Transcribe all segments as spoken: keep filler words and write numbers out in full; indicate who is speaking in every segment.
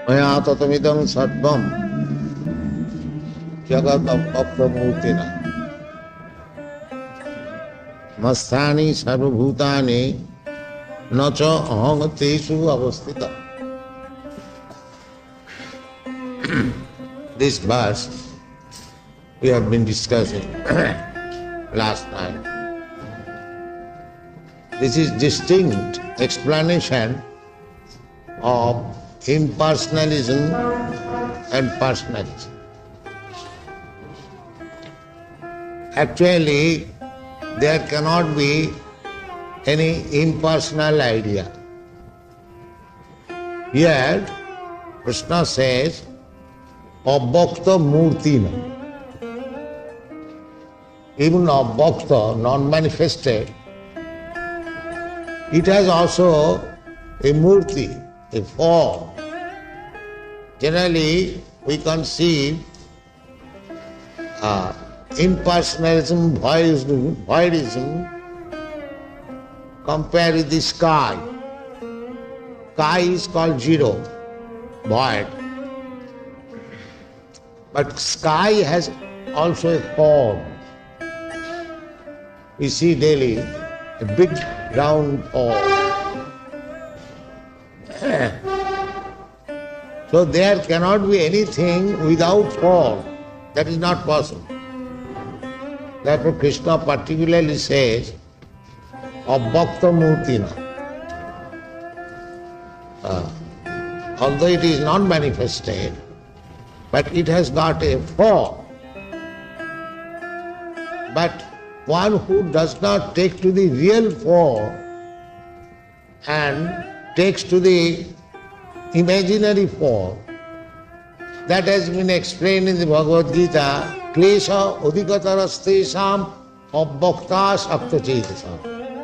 Speaker 1: maya tatamidam sarvam jagatam apramurtina masthani sarvabhutani nacha aham tesu avastita. This verse we have been discussing last night. This is distinct explanation of impersonalism and personalism. Actually, there cannot be any impersonal idea. Yet, Krishna says, Abhakta Murtina. Even Abhakta, non-manifested, it has also a murti, a form. Generally, we conceive uh, impersonalism, voidism, voidism compared with the sky. Sky is called zero, void. But sky has also a form. We see daily a big round form. So there cannot be anything without form. That is not possible. Therefore Krishna particularly says, Abhakta Murtina. Uh, although it is not manifested, but it has got a form. But one who does not take to the real form and takes to the imaginary form, that has been explained in the Bhagavad Gita, Klesha Udikatarastesam Abhakta Sakta Chetasam.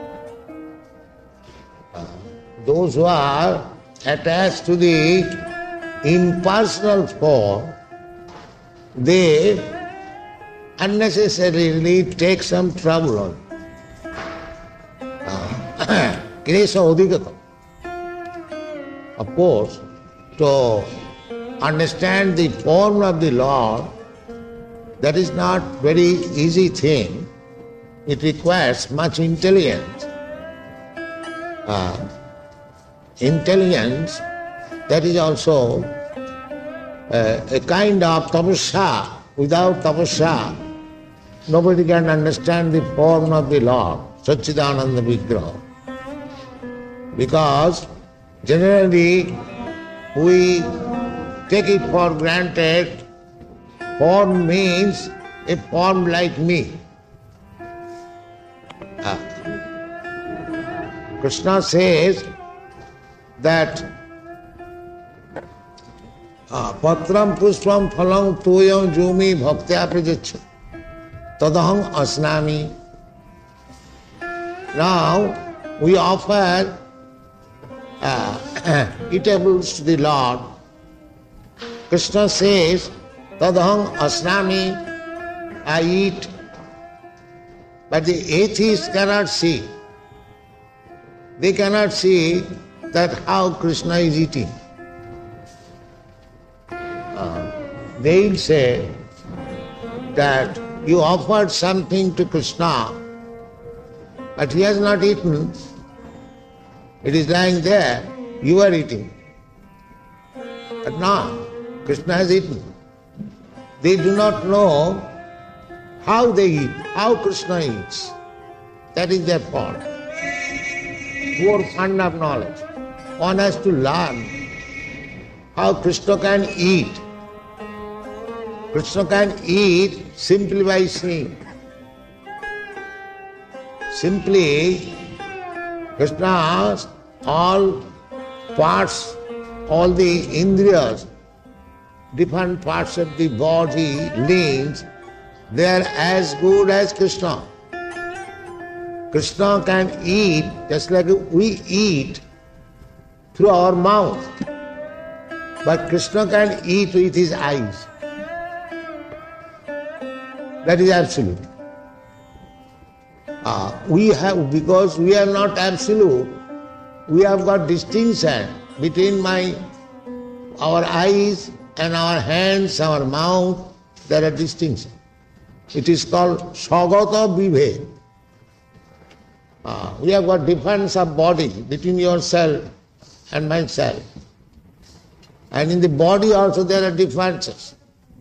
Speaker 1: Those who are attached to the impersonal form, they unnecessarily take some trouble on Klesha Udikata. Of course, to understand the form of the Lord, that is not very easy thing. It requires much intelligence. Uh, intelligence, that is also uh, a kind of tapasya. Without tapasya, nobody can understand the form of the Lord, Satchidananda Vigraha. Because generally we take it for granted, form means a form like me. Ah. Krishna says that Patram pushpam phalam toyam jumi bhaktya prajaccha tadaham asnami. Now we offer uh, eatables to the Lord. Krishna says, tadaham asnami, I eat. But the atheists cannot see. They cannot see that how Krishna is eating. Uh, they will say that you offered something to Krishna, but he has not eaten. It is lying there, you are eating. But no, Krishna has eaten. They do not know how they eat, how Krishna eats. That is their fault. Poor fund of knowledge. One has to learn how Krishna can eat. Krishna can eat simply by seeing. Simply, Krishna's all parts, all the indriyas, different parts of the body, limbs, they are as good as Krishna. Krishna can eat just like we eat through our mouth. But Krishna can eat with his eyes. That is absolute. Uh, we have, because we are not absolute, we have got distinction between my our eyes and our hands, our mouth, there are distinctions. It is called Sagata Vibhed. Uh, we have got difference of body between yourself and myself. And in the body also there are differences.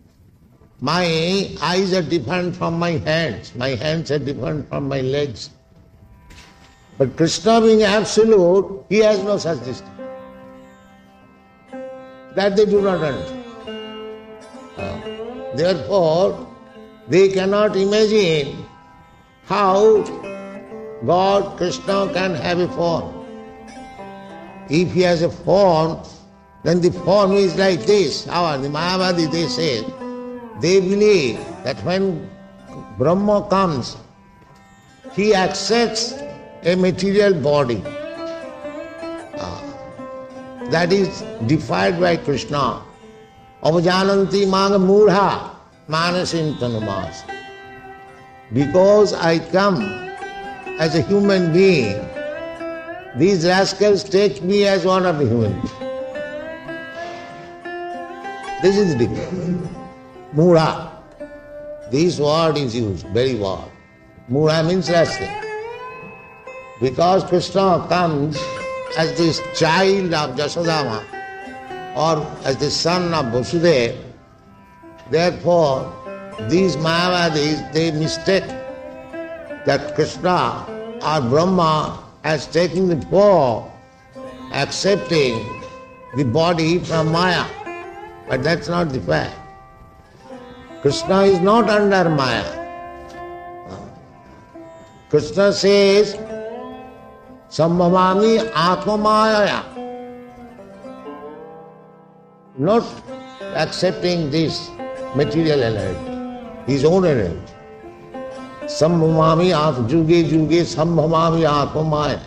Speaker 1: My eyes are different from my hands. My hands are different from my legs. But Krishna being absolute, he has no such distance. That they do not understand. Uh, therefore, they cannot imagine how God, Krishna, can have a form. If he has a form, then the form is like this. How the Mayavadi, they say, they believe that when Brahma comes, he accepts a material body. Uh, that is defied by Krishna. Avajananti maga murha manasin tanumas. Because I come as a human being, these rascals take me as one of the human beings. This is the difference. Mura. This word is used, very word. Mura means rascal. Because Krishna comes as this child of Jasodama or as the son of Vasudeva, therefore these Mayavadis, they mistake that Krishna or Brahma has taken the form, accepting the body from Maya. But that's not the fact. Krishna is not under Maya. Krishna says, Sambhavami Atma Maya. Not accepting this material energy, his own energy. Sambhavami Atma, Juge Juge Sambhavami Atma Maya.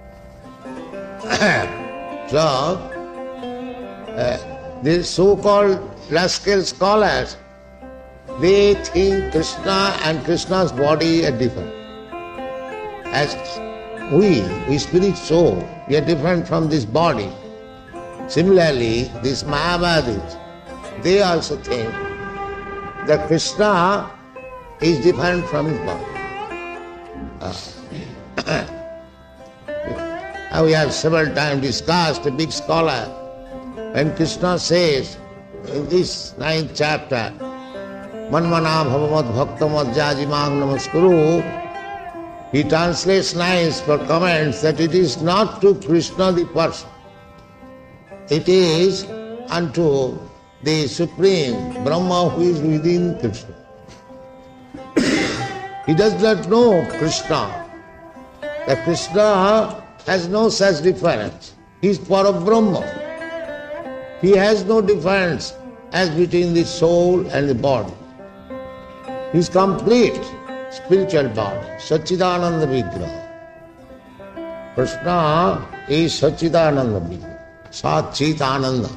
Speaker 1: So, uh, these so-called rascal scholars, they think Krishna and Krishna's body are different. As we, we spirit soul, we are different from this body. Similarly, these Mayavadis, they also think that Krishna is different from his body. Uh, we have several times discussed, a big scholar, when Krishna says in this ninth chapter, Manmana bhavamat bhaktamad jajimang namaskuru, he translates nice for comments that it is not to Krishna the person. It is unto the Supreme Brahma who is within Krishna. He does not know Krishna. The Krishna has no such difference. He is Parabrahma. He has no difference as between the soul and the body. He is complete spiritual body, Satchidananda Vigraha. Krishna is Satchidananda Vigraha, Sat-Chit Ananda.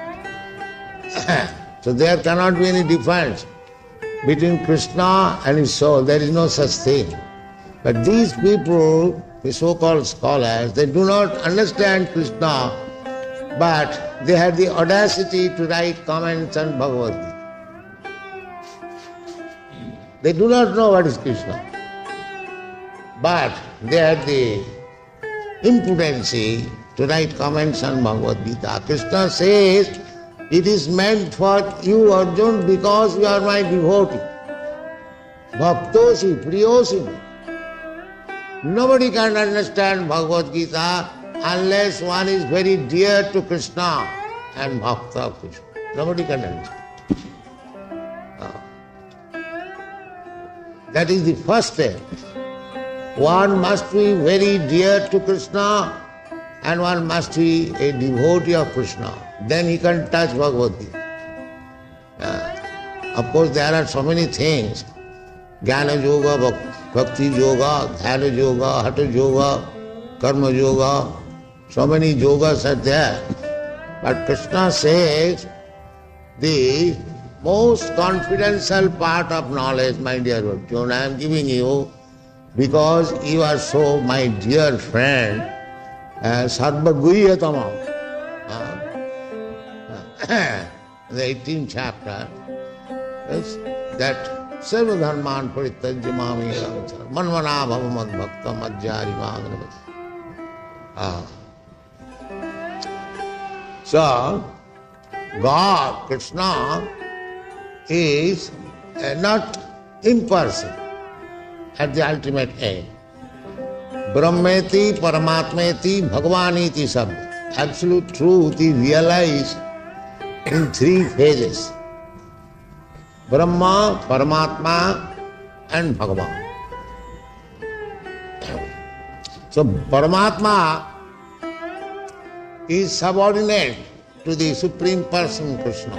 Speaker 1: So there cannot be any difference between Krishna and his soul. There is no such thing. But these people, the so-called scholars, they do not understand Krishna, but they have the audacity to write comments on Bhagavad Gita. They do not know what is Krishna, but they have the impudency to write comments on Bhagavad Gita. Krishna says, it is meant for you, Arjuna, because you are my devotee. Bhaktosi, priyosi. Nobody can understand Bhagavad Gita unless one is very dear to Krishna and Bhakta of Krishna. Nobody can understand. That is the first step. One must be very dear to Krishna and one must be a devotee of Krishna. Then he can touch Bhagavad Gita. Uh, of course, there are so many things. Jnana Yoga, Bhakti Yoga, Dhyana Yoga, Hatha Yoga, Karma Yoga. So many yogas are there. But Krishna says the most confidential part of knowledge, my dear Arjuna, I am giving you because you are so my dear friend, Sarva Guhyatama. the eighteenth chapter, is that Sarva Dharman Parityajya Mami Manvana Bhava Mad Bhakta Madhyari Magnava. So, God, Krishna, is uh, not impersonal at the ultimate aim. Brahmeti, Paramatmeti, Bhagavaniti Sabda. Absolute truth is realized in three phases. Brahma, Paramatma and Bhagavan. So Paramatma is subordinate to the Supreme Person Krishna.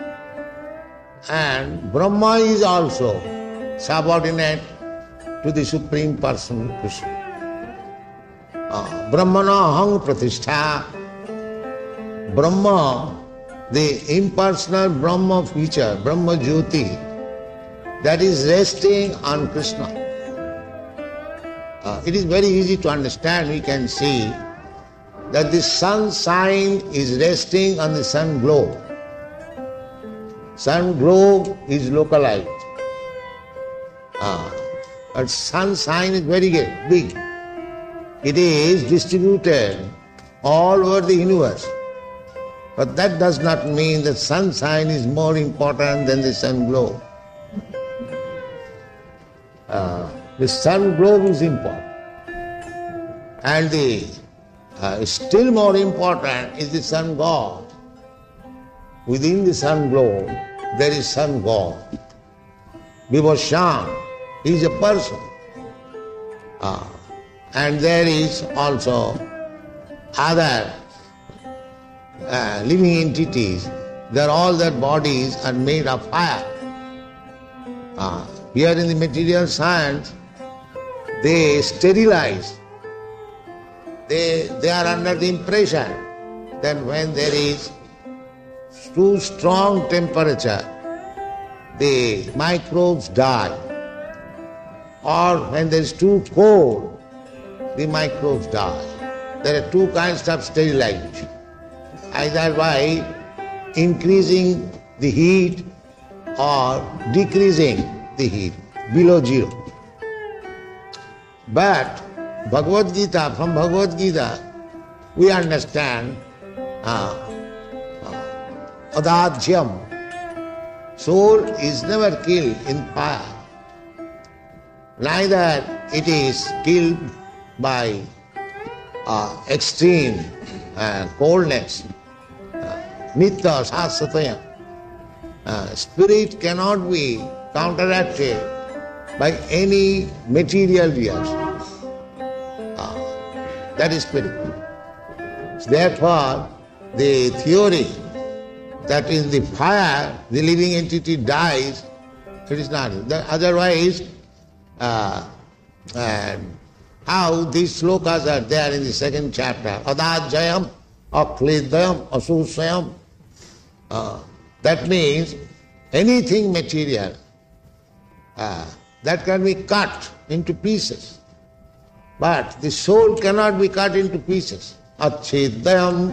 Speaker 1: And Brahma is also subordinate to the Supreme Person Krishna. Uh, Brahmana Aham Pratishtha. Brahma, the impersonal Brahma feature, Brahma Jyoti, that is resting on Krishna. Uh, it is very easy to understand. We can see that the sun sign is resting on the sun globe. Sun globe is localized. Uh, but sun sign is very big. It is distributed all over the universe. But that does not mean that sun sign is more important than the sun globe. Uh, the sun globe is important. And the uh, still more important is the sun god. Within the sun globe, there is sun god. Vibhushan is a person. Uh, and there is also other Uh, living entities, that all their bodies are made of fire. Uh, here in the material science, they sterilize. They, they are under the impression that when there is too strong temperature, the microbes die. Or when there is too cold, the microbes die. There are two kinds of sterilization. Either by increasing the heat or decreasing the heat below zero. But Bhagavad Gita, from Bhagavad Gita, we understand uh, uh, adadhyam. Soul is never killed in fire. Neither it is killed by uh, extreme uh, coldness. Nitya sasataya. Uh, spirit cannot be counteracted by any material reaction. Uh, that is spirit. Therefore, the theory that in the fire the living entity dies, it is not. Otherwise, uh, and how these slokas are there in the second chapter. Adajayam, Aklidayam, Asusayam. Uh, that means anything material uh, that can be cut into pieces. But the soul cannot be cut into pieces. Achedayam.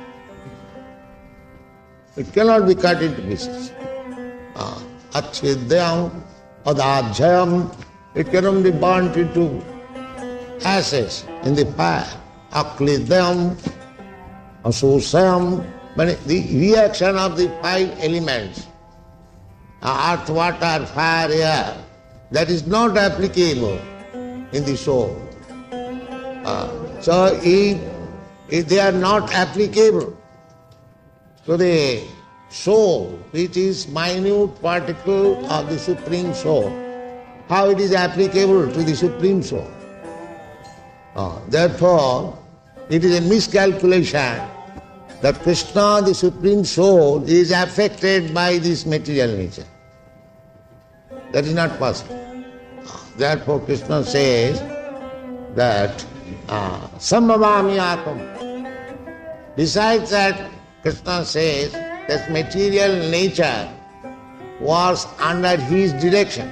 Speaker 1: It cannot be cut into pieces. Uh, Achedayam, Adajayam. It cannot be burnt into ashes in the fire. Aklidayam, Asusayam. But the reaction of the five elements, earth, water, fire, air, that is not applicable in the soul. Uh, so if, if they are not applicable to the soul, which is minute particle of the Supreme Soul, how it is applicable to the Supreme Soul? Uh, therefore, it is a miscalculation that Krishna, the Supreme Soul, is affected by this material nature. That is not possible. Therefore Krishna says that Sambhavami Atam. Besides that, Krishna says that material nature was under his direction.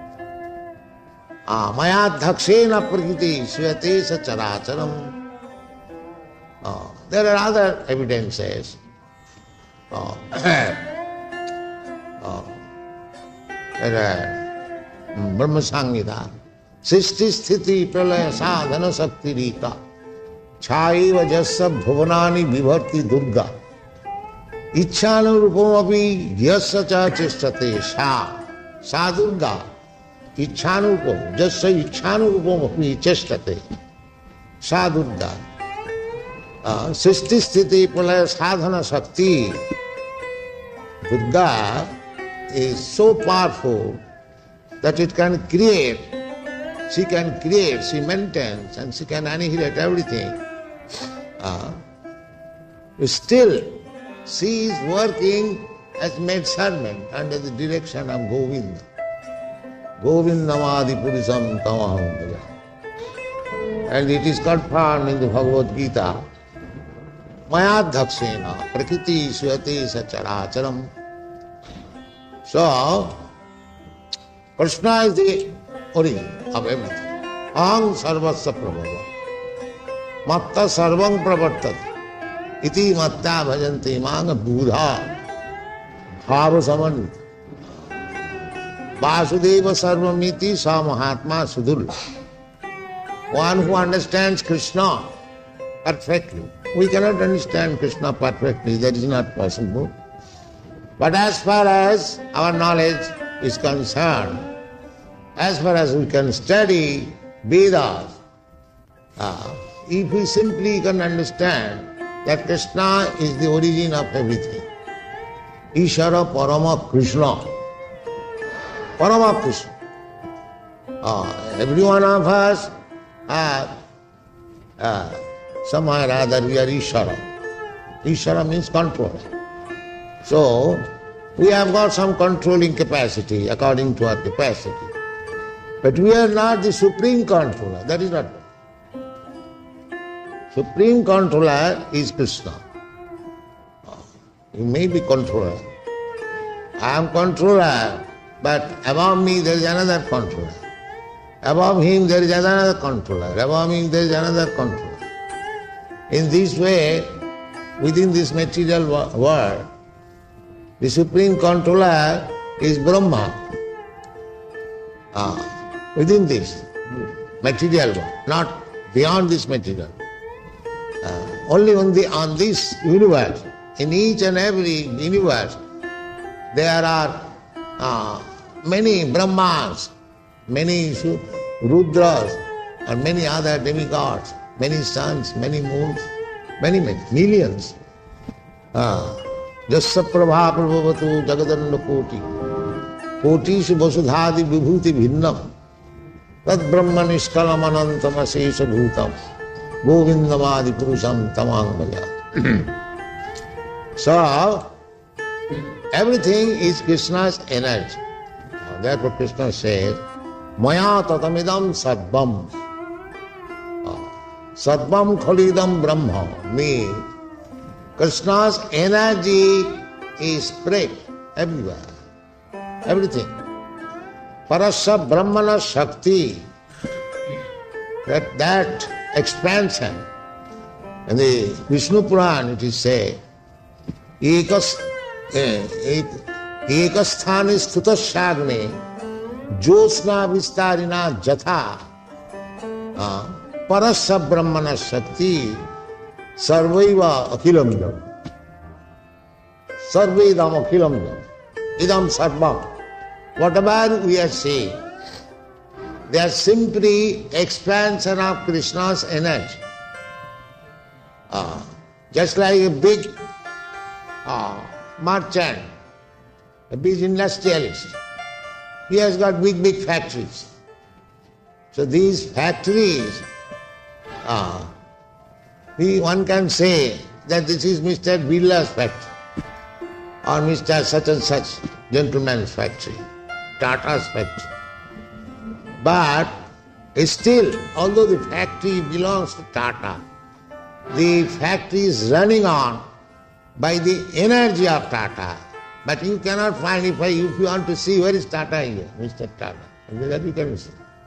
Speaker 1: Maya dhakshena prakriti svate sacharacharam. There are other evidences uh, uh, Brahma Sangita, Sisti Sthiti Pralaya Sadhana Sakti Rika, Chaiva Jassa Bhuvanani Vibharti Durga, Ichhanurupamapi Yassa Cha Chestate Sa, Sa Durga, Ichhanurupam, Jassa Ichhanurupamapi Chestate, Sa Durga, Sisti Sthiti Pralaya Sadhana Sakti. Durga is so powerful that it can create, she can create, she maintains, and she can annihilate everything. Uh, still, she is working as maid servant under the direction of Govinda. Govindamadi Purisam Tamaham Bhaja. And it is confirmed in the Bhagavad Gita, Mayadhakshena Prakriti Swati Sacharacharam. So, Krishna is the origin of everything. Aham sarvasya prabhava. Matta sarvam pravartati. Iti matta bhajanti manga buddha. Bhava samanvita. Vasudeva sarvamiti sa mahatma sudurla. One who understands Krishna perfectly. We cannot understand Krishna perfectly, that is not possible. But as far as our knowledge is concerned, as far as we can study Vedas, uh, if we simply can understand that Krishna is the origin of everything, Ishara Parama Krishna, Parama Krishna. Uh, every one of us are uh, somehow or other we are Ishara. Ishara means control. So, we have got some controlling capacity according to our capacity. But we are not the supreme controller, that is not right. Supreme controller is Krishna. You may be controller. I am controller, but above me there is another controller. Above him there is another controller. Above him there is another controller. In this way, within this material world, the supreme controller is Brahma. Ah, within this material world, not beyond this material. Uh, only on, the, on this universe, in each and every universe, there are uh, many Brahmas, many Rudras, and many other demigods, many suns, many moons, many, many, millions. Uh, Jassa prabha prabhavatu jagadanda koti kotishu vasudhadi vibhuti bhinnam tad brahma niskalam anantam asesha bhutam govindamadi purusham tamang bhaja. So, everything is Krishna's energy. Therefore Krishna says, Maya tatamidam sarvam. Sarvam khalidam brahma means Krishna's energy is spread everywhere, everything. Parasya Brahmana Shakti, that, that expansion. In the Vishnu Puran it is said, Ekas, Ekasthani sthutasyagne josna vistarina jatha Parasya Brahmana Shakti Sarvaiva akhilamidam. Sarvedam akhilamidam. Idam sarvam. Whatever we are saying, they are simply expansion of Krishna's energy. Uh, just like a big uh, merchant, a big industrialist. He has got big, big factories. So these factories uh, one can say that this is Mister Birla's factory or Mister such and such gentleman's factory, Tata's factory. But still, although the factory belongs to Tata, the factory is running on by the energy of Tata. But you cannot find, if, I, if you want to see where is Tata here, Mister Tata, that you can see.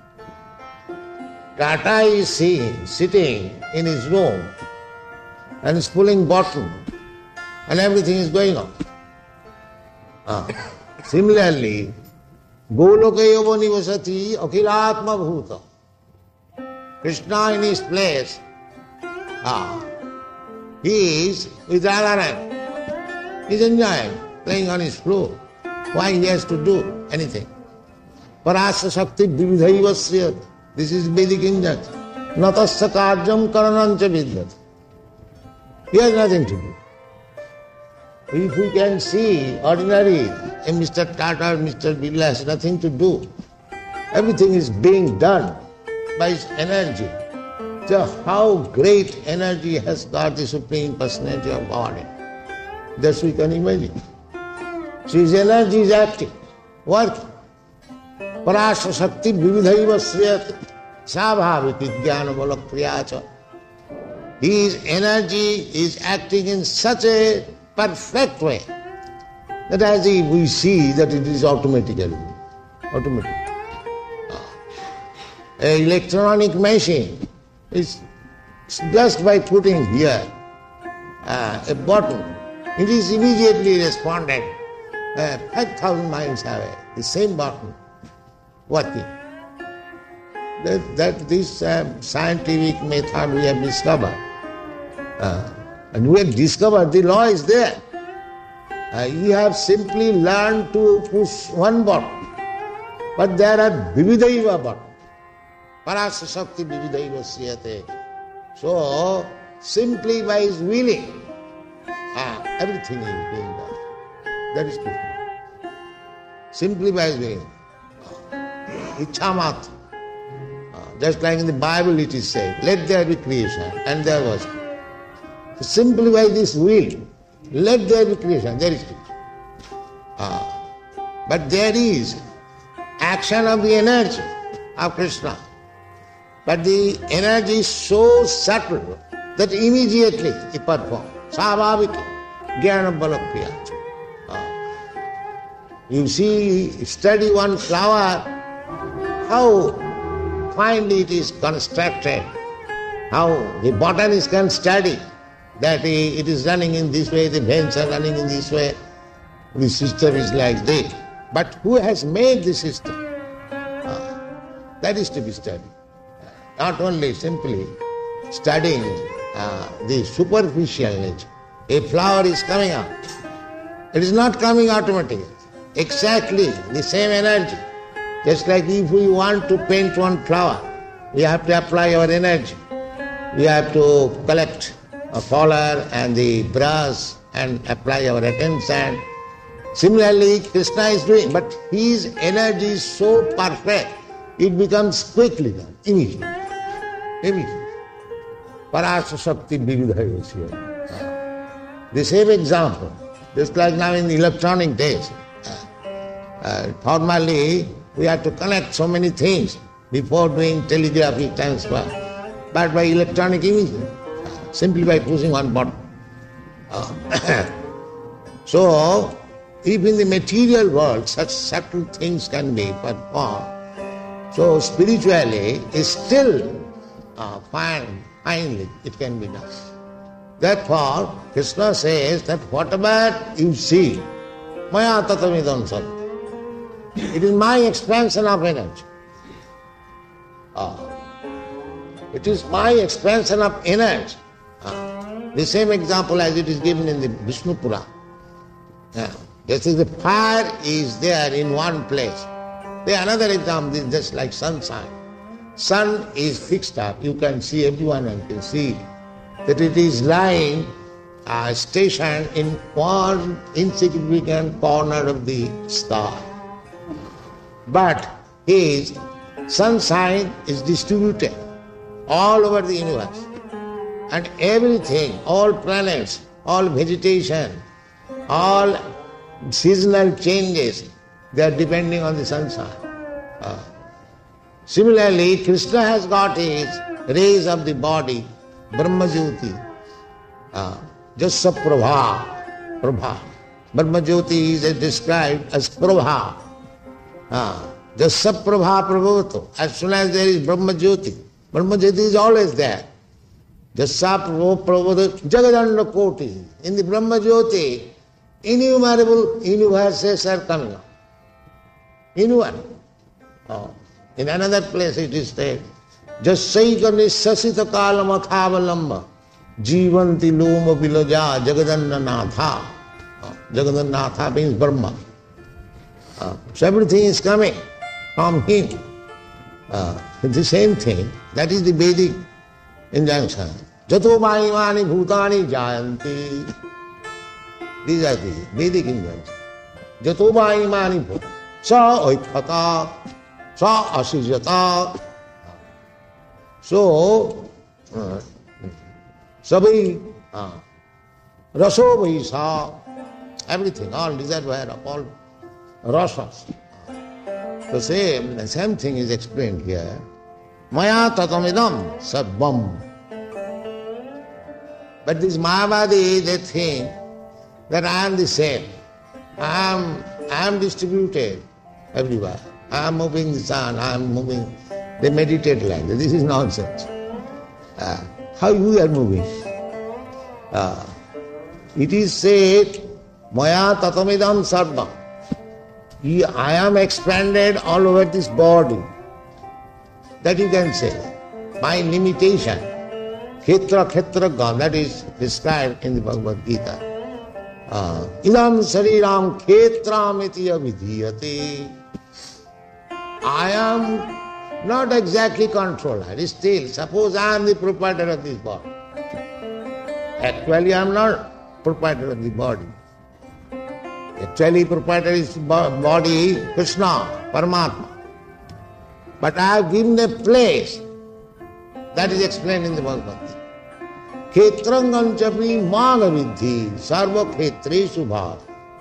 Speaker 1: Tata is seen, sitting in his room and is pulling bottle and everything is going on. Uh, similarly, Golokayovo nivasati akhilatma bhuta. Krishna in his place, uh, he is with Radharani. He is enjoying, playing on his flute. Why he has to do anything? Parasya Shakti Vividhaivasya. This is Vedic injunction. Natasya karyam karanancha vidyat. He has nothing to do. If we can see ordinary, Mister Tata, Mister Birla has nothing to do. Everything is being done by his energy. So how great energy has got the Supreme Personality of God. Thus we can imagine. So his energy is active, working. Parasya Shakti Vividhaiva Sriyat Sabhaviti Jnana Balakriyacha. His energy is acting in such a perfect way that as if we see that it is automatically. Automatic. An electronic machine is just by putting here uh, a button, it is immediately responded uh, five thousand miles away, the same button working. That, that this uh, scientific method we have discovered. Uh, and we have discovered the law is there. Uh, you have simply learned to push one button. But there are vividaiva buttons. Parasya Shakti vividaiva sriyate. So, simply by his willing, uh, everything is being done. That is Krishna. Simply by his willing. Ichhamat. Uh, just like in the Bible it is said, let there be creation, and there was. So simply by this will, let there be creation, there is creation. Uh, but there is action of the energy of Krishna. But the energy is so subtle that immediately he performs. Savavika, Jnana Balakriya. Uh, you see, study one flower, how finely it is constructed, how the botanist can study that it is running in this way, the veins are running in this way, the system is like this. But who has made the system? Uh, that is to be studied. Not only simply studying uh, the superficial nature. A flower is coming out. It is not coming automatically. Exactly the same energy. Just like if we want to paint one flower, we have to apply our energy. We have to collect a color and the brush and apply our attention. Similarly, Krishna is doing, but his energy is so perfect, it becomes quickly done, immediately. Immediately. Parasya Shakti Vividhayasya. The same example, just like now in the electronic days. Uh, formally, we have to connect so many things before doing telegraphic transfer. But by electronic imaging, simply by pushing one button. Uh, so, if in the material world such subtle things can be performed, so spiritually is still uh, fine, finally it can be done. Therefore, Krishna says that whatever you see, maya tatamidam sat. It is my expansion of energy. Uh, it is my expansion of energy. Uh, the same example as it is given in the Vishnu Purana. Uh, just as the fire is there in one place. The another example is just like sunshine. Sun is fixed up. You can see, everyone can see that it is lying uh, stationed in one insignificant corner of the sky. But his sunshine is distributed all over the universe. And everything, all planets, all vegetation, all seasonal changes, they are depending on the sunshine. Uh, similarly, Krishna has got his rays of the body, Brahma Jyoti, uh, Jasa Prabha, Prabha. Brahma Jyoti is described as Prabha. Uh, Jasa Prabha Prabhavato. As soon as there is Brahma Jyoti, Brahma Jyoti is always there. Jasya Prabhupada Jagadanda Koti. In the Brahma Jyoti, innumerable universes are coming up. Innumerable. Oh. In another place it is said, Jasyaika Nissasita Kalam Athavalamba Jivanti Loma Vilaja Jagadanda Natha. Oh. Jagadanda Natha means Brahma. Oh. So everything is coming from him. Uh, it's the same thing. That is the Vedic injunction. Jato Maimani Bhutani Jayanti. These are the Vedic injunctions. Jato Maimani Bhutani. Sa Oikata. Sa Asijata. So, uh, Sabi uh, Raso Vaisa. Everything, all reservoir of all rasas. The same, the same thing is explained here. Maya tatamidam sarvam. But these Mayavadi, they think that I am the same. I am, I am distributed everywhere. I am moving the sun, I am moving. They meditate like that. This is nonsense. Uh, how you are moving? Uh, it is said, Maya tatamidam sarvam. I am expanded all over this body. That you can say. My limitation. Khetra khetra gam. That is described in the Bhagavad Gita. Idam sariram khetram iti avidhiyate. I am not exactly controller. Still, suppose I am the proprietor of this body. Actually, I am not proprietor of the body. Actually, proprietor is body, Krishna, Paramatma. But I have given a place. That is explained in the Bhagavad Gita. Khetrangam chapi magavidhi sarva khetreshu bhav.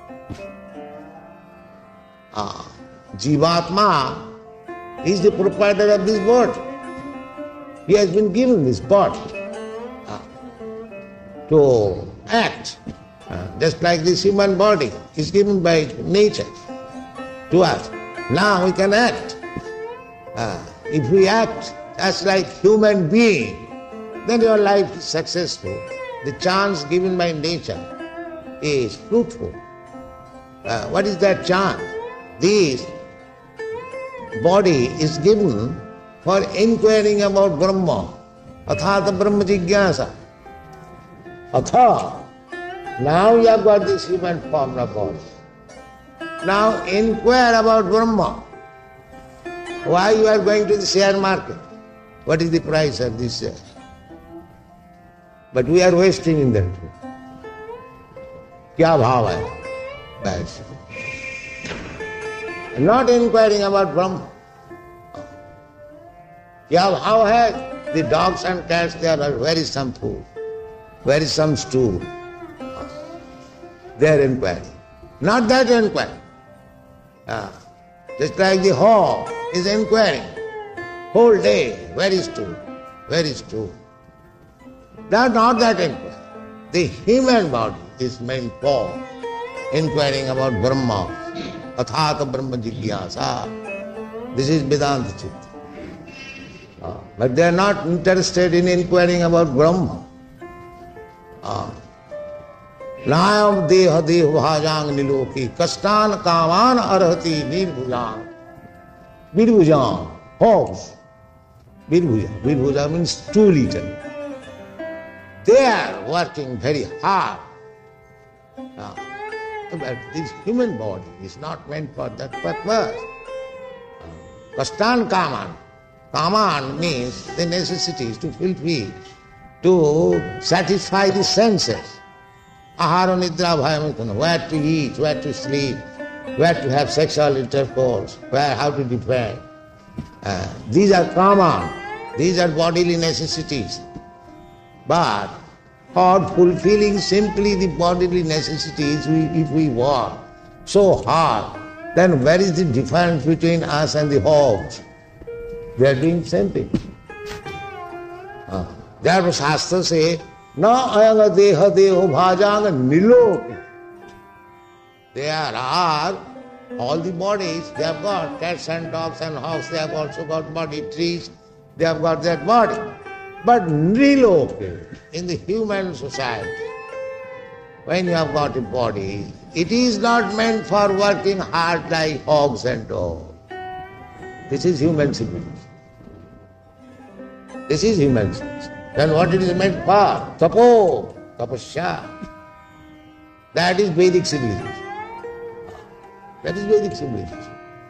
Speaker 1: Ah, Jivatma is the proprietor of this body. He has been given this body ah, to act. Uh, just like this human body is given by nature to us. Now we can act. Uh, if we act as like human being, then your life is successful. The chance given by nature is fruitful. Uh, what is that chance? This body is given for inquiring about Brahma. Athata Brahma Jigyasa. Atha. Now you have got this human form of body. Now inquire about Brahma. Why you are going to the share market? What is the price of this share? But we are wasting in that. Kya bhav hai? That's not inquiring about Brahma. Kya bhav hai? The dogs and cats, they are, where is some food? Where is some stool? They are inquiring. Not that inquiry. Ah, just like the hog is inquiring. Whole day, where is stool? Where is stool? That not that inquiry. The human body is meant for inquiring about Brahma. Athata Brahma Jigyasa. This is Vedanta Chitta. Ah, but they are not interested in inquiring about Brahma. Ah. Nayam deha deha bhajang niloki kastan kaman arhati nirbhujang. Nirbhujang, hogs. Nirbhuja. Nirbhuja means stool eater. They are working very hard. Now, but this human body is not meant for that purpose. Kastan kaman. Kaman means the necessities to fulfill, to satisfy the senses. Ahara nidra bhayamitana, where to eat, where to sleep, where to have sexual intercourse, where how to defend. Uh, these are common, these are bodily necessities. But for fulfilling simply the bodily necessities, we, if we work so hard, then where is the difference between us and the hogs? They are doing the same thing. Uh, therefore Shastra say, na ayanga deha deho bhajanga niloki. There are all the bodies, they have got cats and dogs and hogs, they have also got body, trees, they have got that body. But relocate in the human society, when you have got a body, it is not meant for working hard like hogs and dogs. This is human civilization. This is human civilization. Then what it is meant for? Tapo, tapasya. That is Vedic civilization. That is Vedic civilization.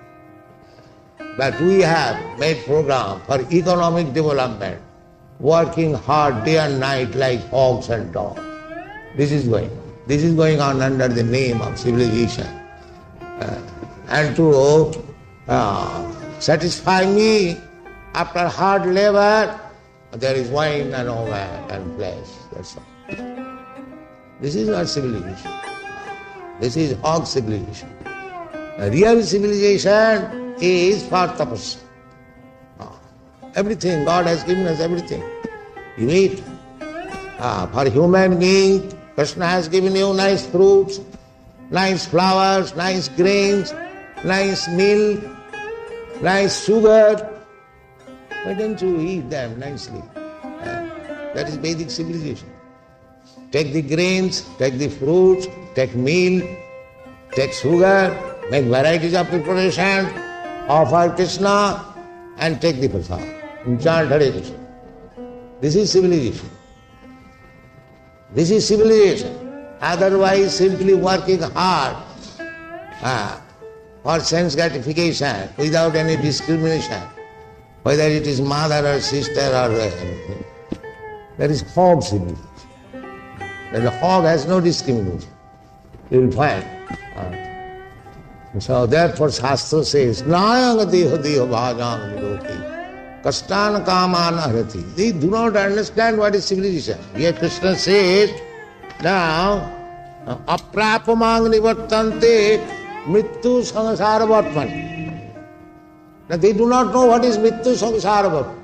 Speaker 1: But we have made program for economic development, working hard day and night like hogs and dogs. This is going on. This is going on under the name of civilization. Uh, and to uh, satisfy me after hard labor, there is wine and oil and flesh. That's all. This is not civilization. This is hog civilization. A real civilization is for tapasya. Ah, everything, God has given us everything. You eat. Ah, for human being, Krishna has given you nice fruits, nice flowers, nice grains, nice milk, nice sugar. Why don't you eat them nicely? Ah, that is Vedic civilization. Take the grains, take the fruits, take milk, take sugar, make varieties of preparation, offer Krishna, and take the prasad. And chant Hare Krishna. This is civilization. This is civilization. Otherwise, simply working hard uh, for sense gratification without any discrimination, whether it is mother or sister or anything. That is hog civilization. And the hog has no discrimination. You will find. Uh, so therefore Shastra says, Nayang deho deho bhajang niroti, kastan kaman arati. They do not understand what is civilization. Here Krishna says, now, aprapamang nivartante mrityu sangsaravatman. Now they do not know what is mrityu sangsaravatman.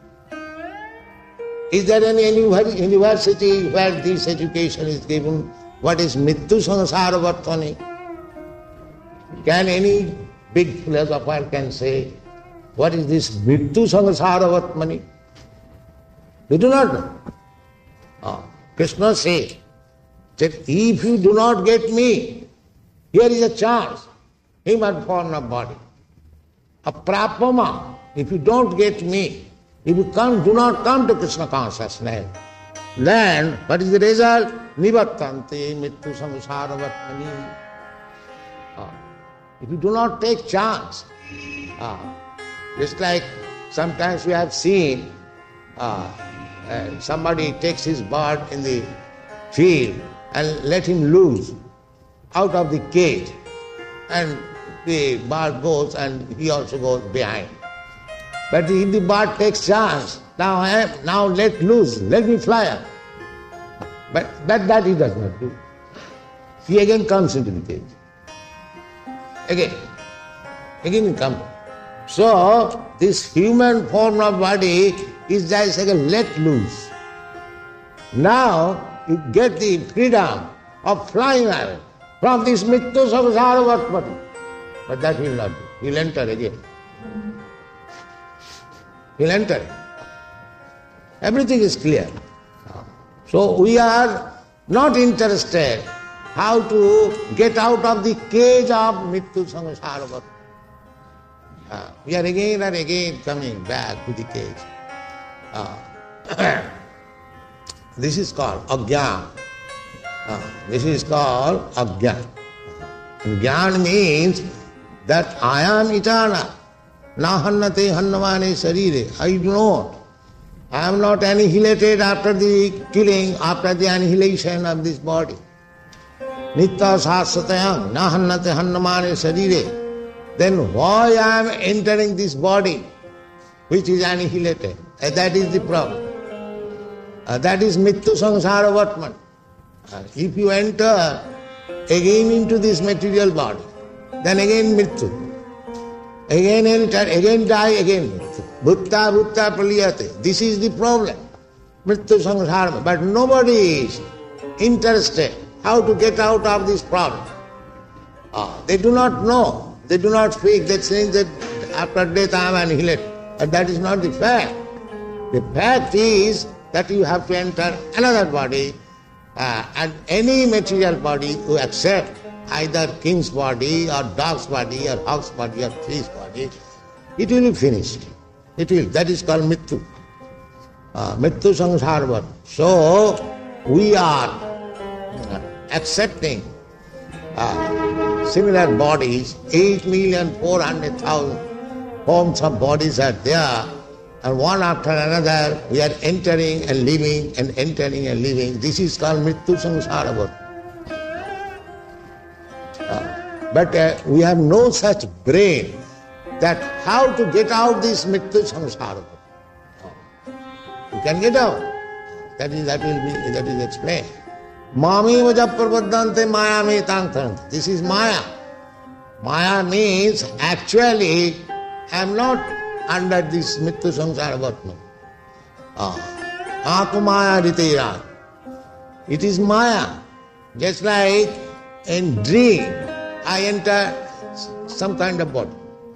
Speaker 1: Is there any university where this education is given? What is mrityu sangsaravatmani? Can any big philosopher can say, what is this mrityu sangsaravatmani? They do not know. Oh, Krishna says that if you do not get me, here is a chance, human form of body. Aprapama, if you don't get me, if you come, do not come to Krishna consciousness, then what is the result? Nivattante mrityu sangsaravatmani. Oh. If you do not take chance, uh, just like sometimes we have seen uh, uh, somebody takes his bird in the field and let him loose out of the cage, and the bird goes and he also goes behind. But if the bird takes chance, now I am, now let loose, let me fly up. But that, that he does not do. He again comes into the cage. Again, again he comes. So, this human form of body is just like a let loose. Now, you get the freedom of flying away from this mrityu sangsaravatmani. But that he will not do. He will enter again. He will enter. Everything is clear. So, we are not interested how to get out of the cage of mrityu sangsaravatmani. Uh, we are again and again coming back to the cage. Uh, this is called ajnana. Uh, this is called ajnana. And jnana means that I am eternal. Na hannate hannamane sarire. I do not. I am not annihilated after the killing, after the annihilation of this body. Nitya sasatayam na hannate hannamane sarire. Then why I am entering this body which is annihilated? Uh, that is the problem. Uh, that is mrityu sangsaravatman. Uh, if you enter again into this material body, then again mrityu. Again enter, again die, again mrityu. Bhutta bhutta praliyate. This is the problem. Mrityu sangsaravatman. But nobody is interested how to get out of this problem. Uh, they do not know. They do not speak, they say that after death I am annihilated. But that is not the fact. The fact is that you have to enter another body, uh, and any material body you accept, either king's body or dog's body or house body or tree's body, it will be finished. It will. That is called Mrityu. Uh, Mrityu Sangsarvat. So, we are uh, accepting uh, similar bodies, eight million four hundred thousand forms of bodies are there, and one after another we are entering and leaving and entering and leaving. This is called Mrityu Sangsarvat. Uh, but uh, we have no such brain that how to get out this Mrityu Sangsarvat. You can get out. That is, that will be, that is explained. Mami vajaprabhaddante maya me tangtarante. This is maya. Maya means actually I am not under this Mrityu Sangsarvat. Ah, maya ritira. It is maya. Just like in dream, I enter some kind of body.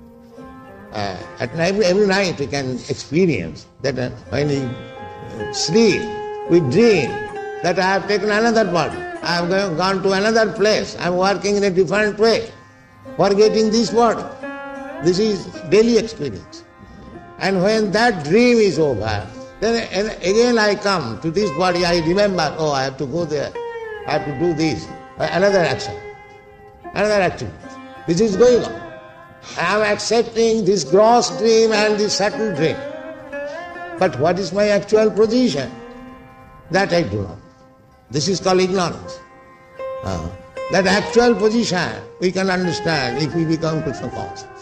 Speaker 1: Uh, at night, every night we can experience that uh, when we sleep, we dream that I have taken another body, I have gone to another place, I am working in a different way, forgetting this body. This is daily experience. And when that dream is over, then again I come to this body, I remember, oh, I have to go there, I have to do this, another action, another activity. This is going on. I am accepting this gross dream and this subtle dream. But what is my actual position? That I do not. This is called ignorance. Uh, that actual position we can understand if we become Krishna conscious.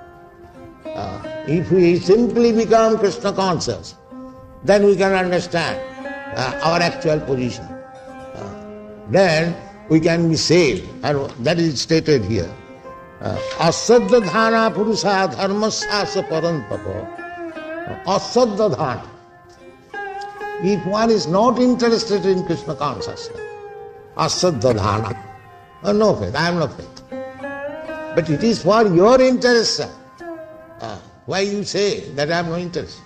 Speaker 1: Uh, if we simply become Krishna conscious, then we can understand uh, our actual position. Uh, then we can be saved, and that is stated here. Asaddha dhana purusha dharmasya parantapa. Asaddha dhana. If one is not interested in Krishna consciousness, asaddha dhana. Oh, no faith, I have no faith. But it is for your interest, sir. Uh, why you say that I have no interest?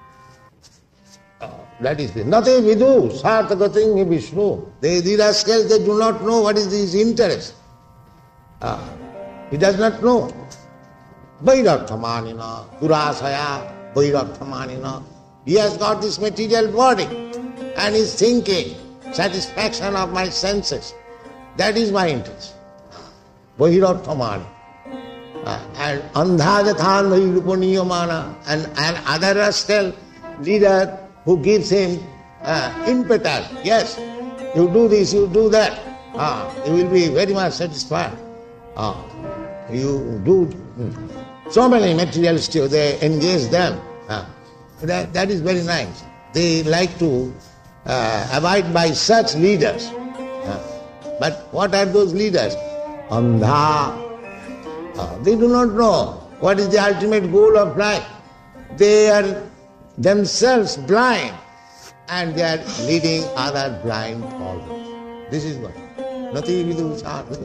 Speaker 1: Uh, that is it. Nothing we do. Sarthagating Vishnu. They, the rascals, they do not know what is his interest. Uh, He does not know. Vairarthamanina, Durasaya, Vairarthamanina. He has got this material body and is thinking, satisfaction of my senses. That is my interest. Vairarthamani. Uh, and Andhajathan Vairupaniya and an other rascal leader who gives him uh, impetus. Yes, you do this, you do that. Uh, you will be very much satisfied. Uh, You do so many materialists, they engage them. Uh, that, that is very nice. They like to uh, abide by such leaders. Uh, but what are those leaders? Andha. Uh, they do not know what is the ultimate goal of life. They are themselves blind and they are leading other blind followers. This is what. Nothing we do.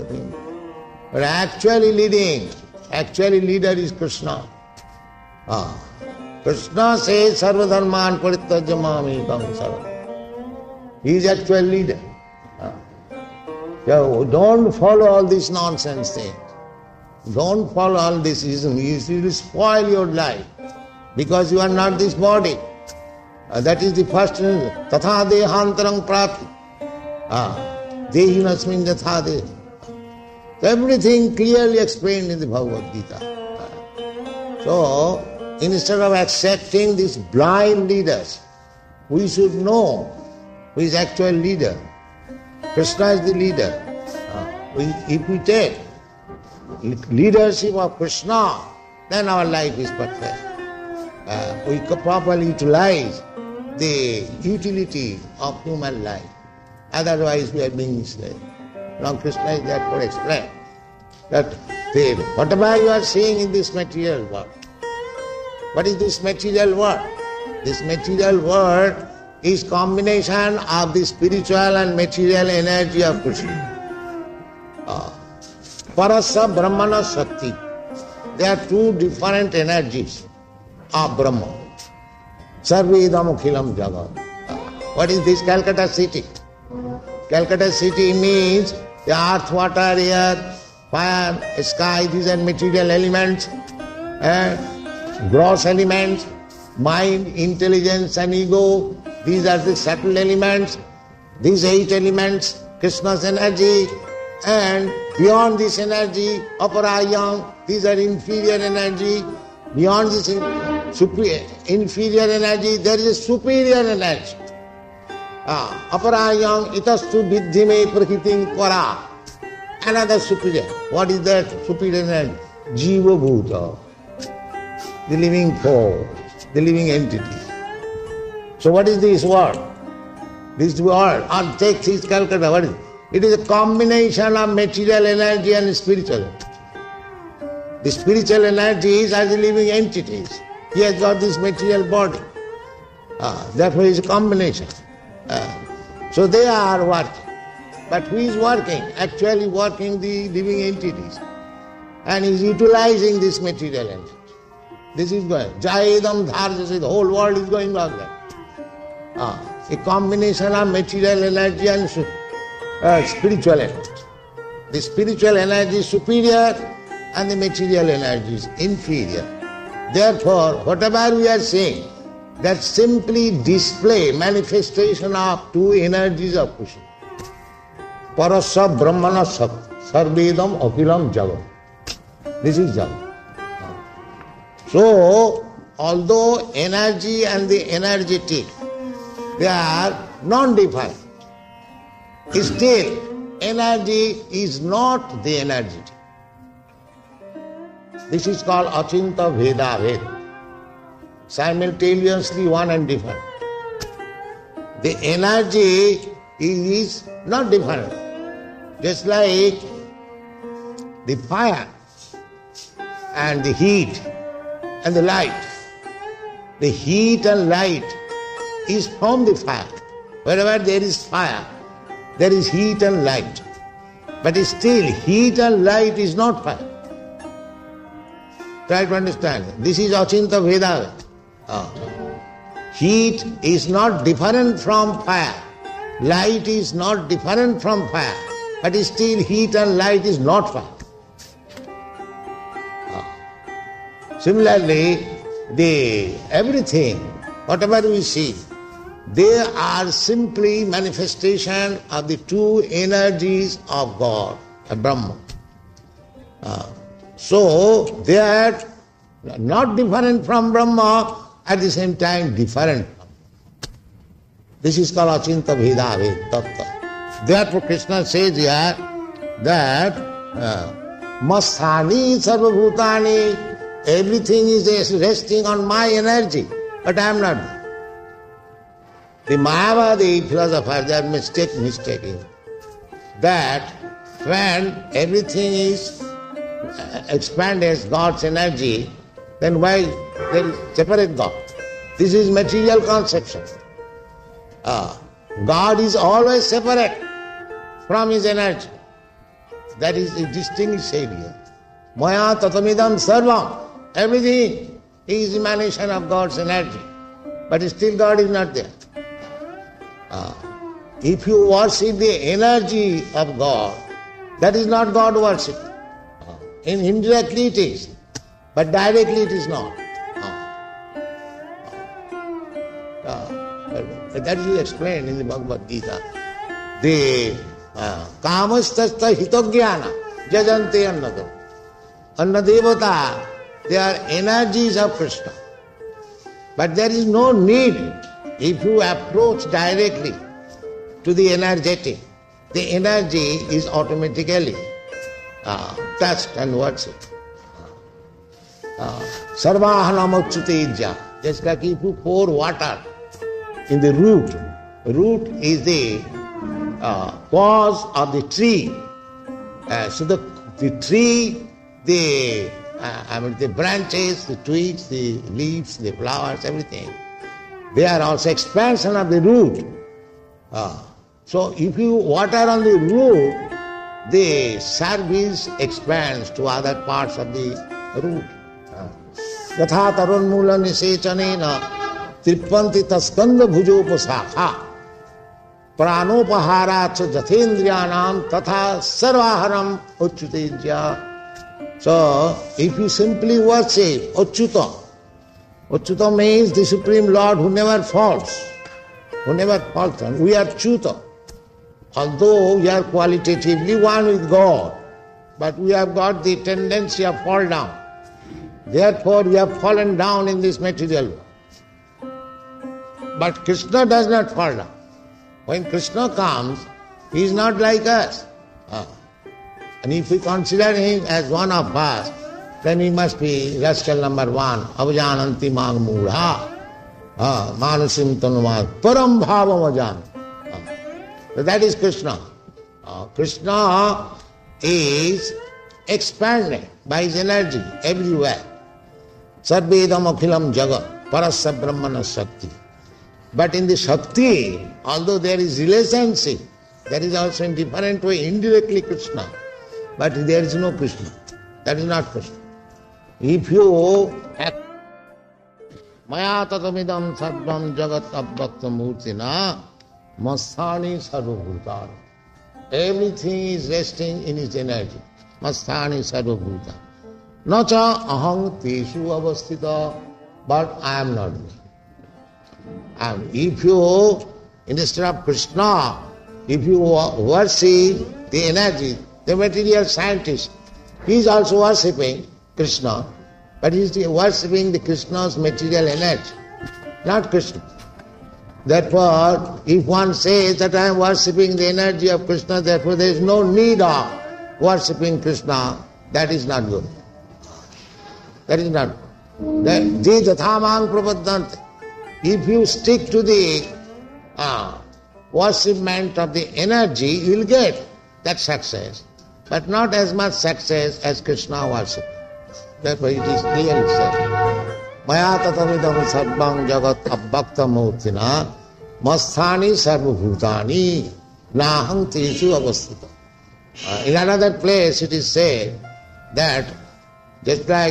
Speaker 1: But actually leading, actually leader is Krishna. Ah. Krishna says, Sarva dharman parityajya mamekam saranam. He is actual leader. Ah. So don't follow all these nonsense things. Don't follow all this ism. You will spoil your life because you are not this body. Uh, that is the first reason. Tatha dehantarang prati. Ah. Dehinasmin tatha deha. Everything clearly explained in the Bhagavad Gita. So, instead of accepting these blind leaders, we should know who is actual leader. Krishna is the leader. Uh, we, if we take leadership of Krishna, then our life is perfect. Uh, we can properly utilize the utility of human life. Otherwise, we are being enslaved. Now Krishna is therefore explained that they, whatever you are seeing in this material world, what is this material world? This material world is combination of the spiritual and material energy of Krishna. Uh, Parasa Brahmana Shakti. There are two different energies of Brahma. Sarvedam Akhilam Jagat. What is this Calcutta city? Calcutta city means the earth, water, air, fire, sky, these are material elements, and gross elements, mind, intelligence and ego, these are the subtle elements, these eight elements, Krishna's energy, and beyond this energy, Aparayam, these are inferior energy, beyond this in, superior, inferior energy, there is a superior energy. Ah, Aparayam itastu viddhime prakritim para. Another superior. What is that superior energy? Jiva Bhuta. The living force, the living entity. So what is this word? This word, or take this Calcutta, what is it? It is a combination of material energy and spiritual energy. The spiritual energies are the living entities. He has got this material body. Ah, therefore it is a combination. Ah, so they are working. But who is working? Actually working the living entities. And is utilizing this material entity. This is going. Jayedam dharjasi, the whole world is going like that. Ah, a combination of material energy and uh, spiritual energy. The spiritual energy is superior and the material energy is inferior. Therefore, whatever we are saying, that simply display, manifestation of two energies of Krishna. Parasya Brahmana Sat, Sarvedam Akhilam Jagat. This is Jagat. So, although energy and the energetic, they are non-defined, still energy is not the energetic. This is called Achinta Veda Veda. Simultaneously one and different. The energy is not different. Just like the fire and the heat and the light. The heat and light is from the fire. Wherever there is fire, there is heat and light. But still, heat and light is not fire. Try to understand. This is Achinta Veda. Ah. Heat is not different from fire. Light is not different from fire. But still, heat and light is not fire. Ah. Similarly, the everything, whatever we see, they are simply manifestation of the two energies of God, of Brahma. Uh, so they are not different from Brahma, at the same time different. This is called Achinta Bheda Ved Tattva. Therefore Krishna says here that Masthani Sarva Bhutani, everything is resting on my energy, but I am not. The Mayavadi philosopher, they are mistake, mistaking that when everything is expanded as God's energy, then why there is separate God? This is material conception. Uh, God is always separate from His energy. That is a distinguished area. Maya tatamidam sarvam. Everything is emanation of God's energy. But still God is not there. Uh, if you worship the energy of God, that is not God worship. Uh, in indirectly it is, but directly it is not. Uh, uh, uh, that is explained in the Bhagavad Gita. The kamasthastha hitogyana jajante annadam. Annadevata, they are energies of Krishna. But there is no need. If you approach directly to the energetic, the energy is automatically uh, touched and worshipped. Sarvahanamachyutejya. Just like if you pour water in the root, root is the uh, cause of the tree. Uh, so the, the tree, the, uh, I mean the branches, the twigs, the leaves, the flowers, everything, they are also expansion of the root. Uh, so if you water on the root, the service expands to other parts of the root. Yatha tarun mula nisechanena Tripanti taskanda bhujopasakha pranopahara cha jathendriyanam tatha sarvaharam uchutejya. So, if you simply worship Achyuta, Achyuta means the Supreme Lord who never falls, who never falters. We are Achyuta. Although we are qualitatively one with God, but we have got the tendency of fall down. Therefore, we have fallen down in this material world. But Krishna does not fall down. When Krishna comes, he is not like us. Ah. And if we consider him as one of us, then he must be rascal number one. Avajananti mag mudha. Manasim tanumag. Param bhavam ajan. So that is Krishna. Uh, Krishna is expanded by his energy everywhere. Sarvedam akhilam jagat, parasya brahmana shakti. But in the Shakti, although there is relationship, there is also in different way, indirectly Krishna. But there is no Krishna. That is not Krishna. If you act Maya tatamidam sarvam jagat abhakta murtina masthani sarvabhutana. Everything is resting in its energy. Masthani sarvabhutana. Nacha aham teshu avasthita, but I am not there. And if you, instead of Krishna, if you worship the energy, the material scientist, he is also worshipping Krishna, but he is worshipping the Krishna's material energy, not Krishna. Therefore, if one says that I am worshipping the energy of Krishna, therefore there is no need of worshipping Krishna, that is not good. That is not good. Je jathamang prapaddante. If you stick to the uh, worshipment of the energy, you will get that success, but not as much success as Krishna worship. Therefore it is clearly said, Maya tatamidam sarvam jagat abhakta murtina masthani sarvabhutani naham teshu avasthita. Uh, in another place it is said that, just like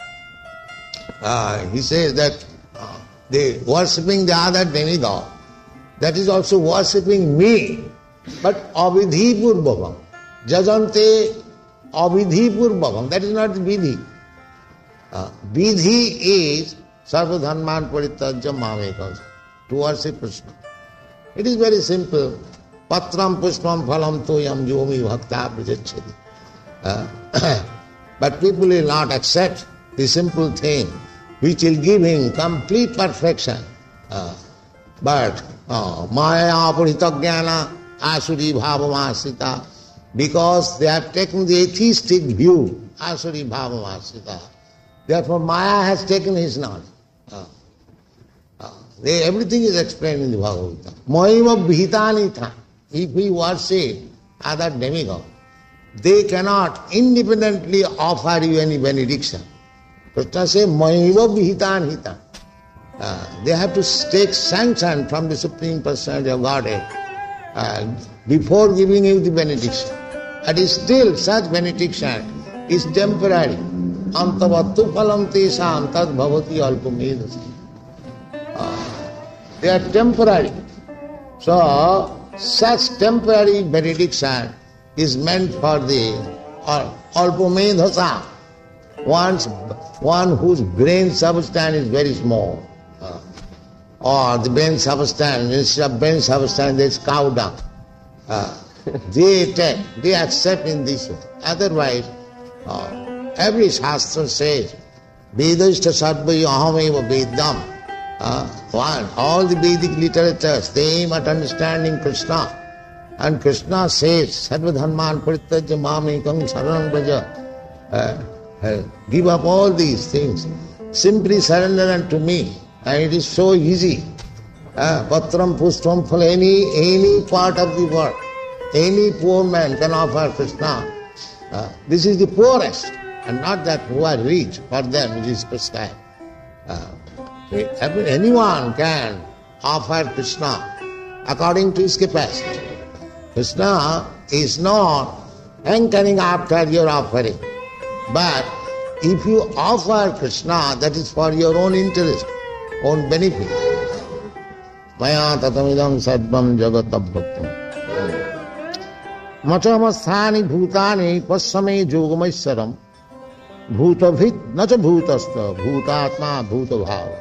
Speaker 1: uh, he says that uh, they worshipping the other demigod, that is also worshipping me, but avidhi purvavam. Jajante avidhi purvavam. That is not vidhi. Uh, vidhi is sarvadharman parityajya mamekam, to worship Krishna. It is very simple. Patram pushpam phalam toyam yomi bhakta prajachati. Uh, but people will not accept the simple thing which will give him complete perfection. Uh, but uh, maya aparitagyana asuri bhavamasita, because they have taken the atheistic view, asuri bhavamasita. Therefore Maya has taken his knowledge. Uh, uh, they, everything is explained in the Bhagavad Gita. Mohiva bhitanitha. If we worship other demigods, they cannot independently offer you any benediction. Krishna says, Mohiva bhitanitha. Uh, they have to take sanction from the Supreme Personality of Godhead uh, before giving you the benediction. And still such benediction is temporary. Antavattu phalam tesam tad bhavati alpamedasi. They are temporary. So, such temporary benediction is meant for the alpamedhasa, one's, one whose brain substance is very small. Uh, or the brain substance, instead of brain substance there is cow dung. Uh, they take, they accept in this way. Otherwise, uh, every Shastra says, Vedashta Sarvai Ahameva Vedam. Uh, one, all the Vedic literatures, they aim at understanding Krishna. And Krishna says, Sarvadharman Parityajya Mamekam Saranam Braja. Uh, uh, give up all these things. Simply surrender unto me. And it is so easy. Uh, Patram Pushpam Phala, any, any part of the world, any poor man can offer Krishna. Uh, this is the poorest, and not that who are rich, for them it is prescribed. Uh, anyone can offer Krishna according to his capacity. Krishna is not hankering after your offering. But if you offer Krishna, that is for your own interest, own benefit. maya tatamidam sarvam jagatam bhaktam. Machamasthani bhutani pasame yogamaysaram bhutavit nacha bhutastha bhutatma bhutabhava.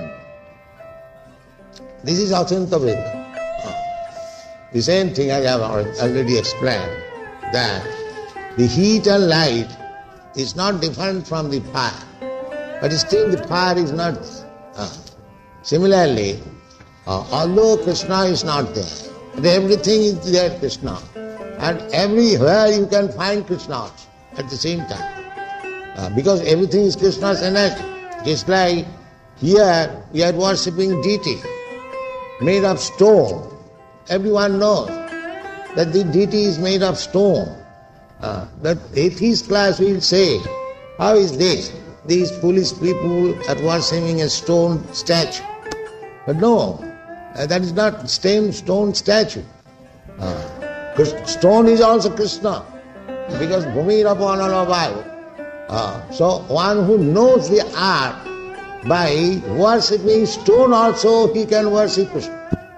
Speaker 1: This is Achanta Veda. The same thing I have already explained, that the heat and light is not different from the fire, but still the fire is not. Uh, similarly, uh, although Krishna is not there, but everything is there Krishna, and everywhere you can find Krishna at the same time, uh, because everything is Krishna's energy. Just like here we are worshipping deity made of stone. Everyone knows that the deity is made of stone. Uh, that atheist class will say, how is this? These foolish people are worshipping a stone statue. But no, uh, that is not same stone statue. Uh, stone is also Krishna, because Bhumi Rapanalabhayu. Uh, so one who knows the art, by worshipping stone also he can worship Krishna.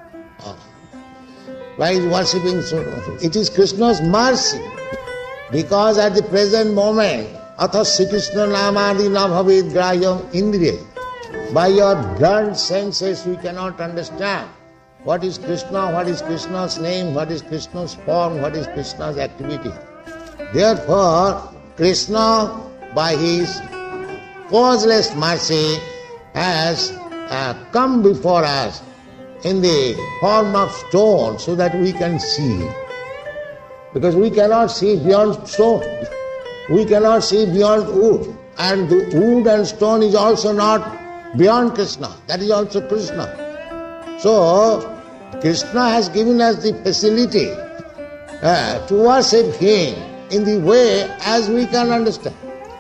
Speaker 1: By worshipping stone, it is Krishna's mercy, because at the present moment, athas Sri Krishna namadi na bhavid grahyam indriya. By your blunt senses we cannot understand what is Krishna, what is Krishna's name, what is Krishna's form, what is Krishna's activity. Therefore, Krishna, by his causeless mercy, has uh, come before us in the form of stone so that we can see. Because we cannot see beyond stone. We cannot see beyond wood. And the wood and stone is also not beyond Krishna. That is also Krishna. So, Krishna has given us the facility uh, to worship Him in the way as we can understand.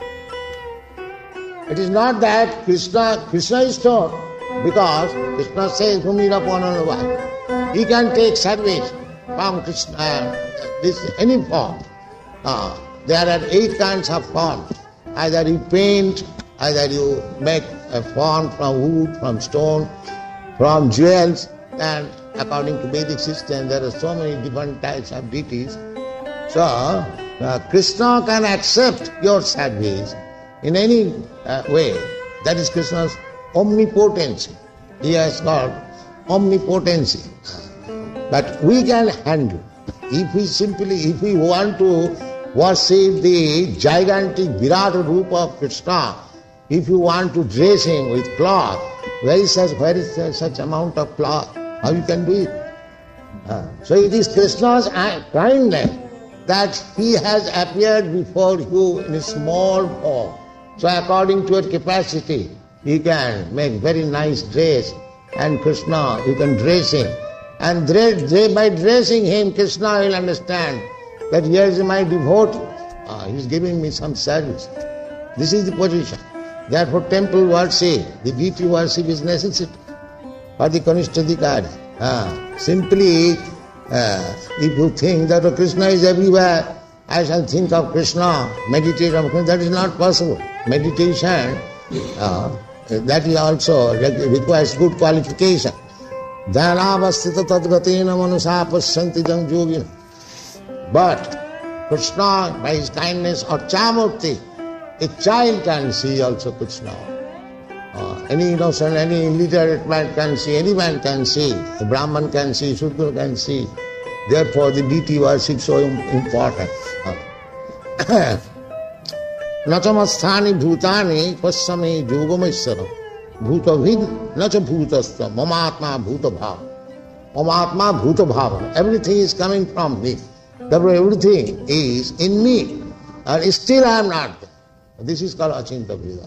Speaker 1: It is not that Krishna, Krishna is stone, because Krishna says, he can take service from Krishna, uh, this any form. Uh, there are eight kinds of forms. Either you paint, either you make a form from wood, from stone, from jewels, and according to Vedic system, there are so many different types of deities. So, uh, Krishna can accept your service in any uh, way. That is Krishna's omnipotency. He has got omnipotency. But we can handle. If we simply, if we want to worship the gigantic Virat Rupa of Krishna, if you want to dress him with cloth, where is such, where is such amount of cloth? How you can do it? Uh, so it is Krishna's kindness that he has appeared before you in a small form. So according to your capacity, you can make very nice dress, and Krishna, you can dress him. And by dressing him, Krishna will understand that here is my devotee. Ah, he is giving me some service. This is the position. Therefore, temple worship, the deity worship is necessary for the Kanishtadikari. Ah, simply, uh, if you think that oh, Krishna is everywhere, I shall think of Krishna, meditate on Krishna, that is not possible. Meditation, uh, that is also requires good qualification. Dhanavastita tadgatena manusa pasyanti jang yogina. But Krishna, by his kindness, or Chamurti, a child can see also Krishna. Uh, any innocent, any illiterate man can see, any man can see, a Brahman can see, Shudra can see. Therefore the deity worship is so important. Uh. Nachamasthani bhutani pasame yogamaysaram bhutavid nacha bhutastha mamatma bhutabhava. Mamatma bhutabhava. Everything is coming from me. Therefore everything is in me. And still I am not there. This is called Achinta Veda.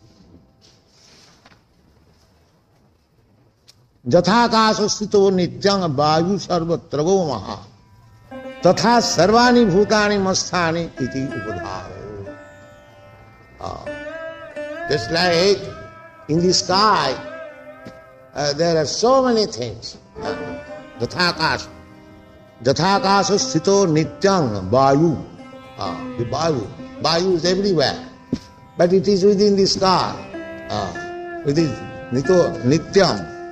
Speaker 1: Jathakasa sthito nityang vayu sarvatrago maha tatha sarvani bhutani masthani iti upadhava. Uh, just like in the sky, uh, there are so many things. Jathakasa. Jathakasa sthito nityang vayu. Uh, the vayu. Vayu is everywhere. But it is within the sky. Uh, it is nito, nityam.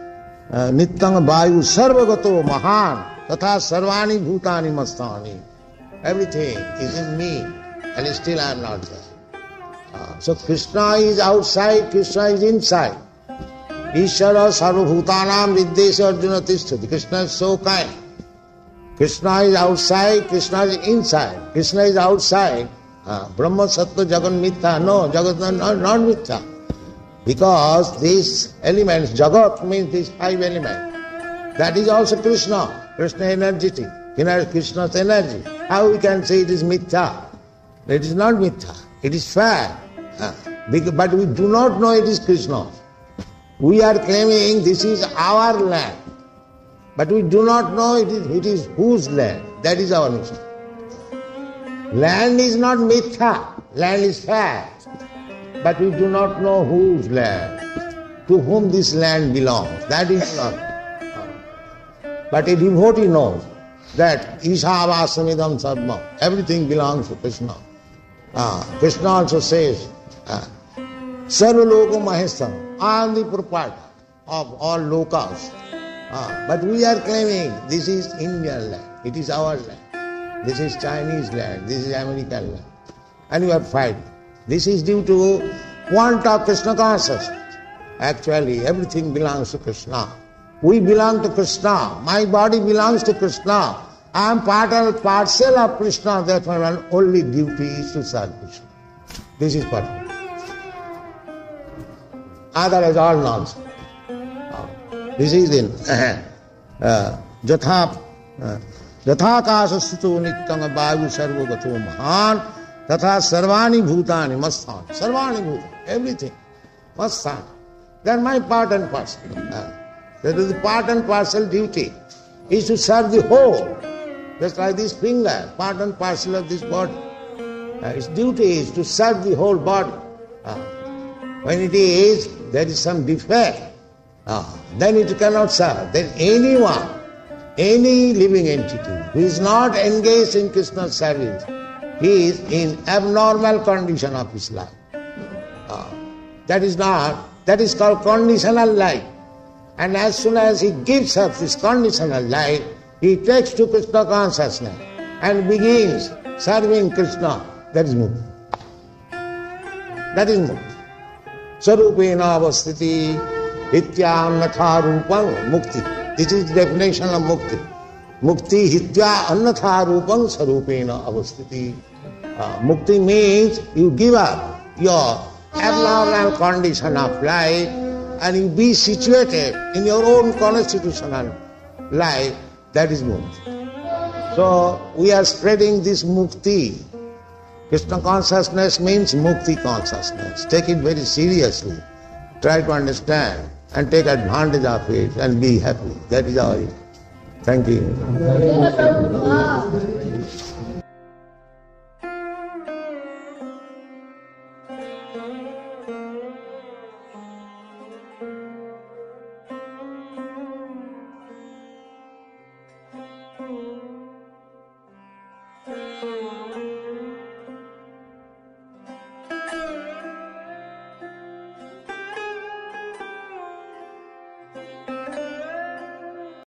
Speaker 1: Nityang Vayu Sarvagato Mahan Tatha Sarvani Bhutani Mastani. Everything is in me and still I am not there. Uh, so Krishna is outside, Krishna is inside. Ishvara Sarvabhutanam Vidyesha Arjuna Tishtati. Krishna is so kind. Krishna is outside, Krishna is inside. Krishna is outside. Uh, Brahma Sattva Jagat Mithya. No, Jagat is not, not Mithya. Because these elements, Jagat means these five elements. That is also Krishna. Krishna energetic. Krishna's energy. How we can say it is Mithya? It is not Mithya. It is fact. Uh, but we do not know it is Krishna. We are claiming this is our land. But we do not know it is, it is whose land. That is our mission. Land is not Mithya. Land is fact. But we do not know whose land. To whom this land belongs. That is not. But a devotee knows that Ishavassamidam Sarvam. Everything belongs to Krishna. Ah, Krishna also says, ah, Sarva Loka Mahesam. I am the proprietor of all lokas. Ah, but we are claiming this is Indian land. It is our land. This is Chinese land. This is American land. And we are fighting. This is due to want of Krishna consciousness. Actually, everything belongs to Krishna. We belong to Krishna. My body belongs to Krishna. I am part and parcel of Krishna. Therefore, my only duty is to serve Krishna. This is what. Other is all nonsense. This is in Jatha Jathakasa Sthito Nityanga Vayu Sarvagato Mahan Tatha Sarvani Bhutani Masthani. Sarvani Bhutani, everything. Masthani. They are my part and parcel. That is the part and parcel duty. Is to serve the whole. Just like this finger, part and parcel of this body. Its duty is to serve the whole body. When it is, there is some defect. Ah, then it cannot serve. Then anyone, any living entity who is not engaged in Krishna's service, he is in abnormal condition of his life. Ah, that is not, that is called conditional life. And as soon as he gives up this conditional life, he takes to Krishna consciousness and begins serving Krishna. That is mukti. That is mukti. Sarupena avasthiti hityam natha rupam mukti. This is the definition of mukti. Mukti hitya annatha rupam sarupena avasthiti. Uh, mukti means you give up your abnormal condition of life and you be situated in your own constitutional life. That is mukti. So we are spreading this mukti. Krishna consciousness means mukti consciousness. Take it very seriously. Try to understand and take advantage of it and be happy. That is all. Thank you.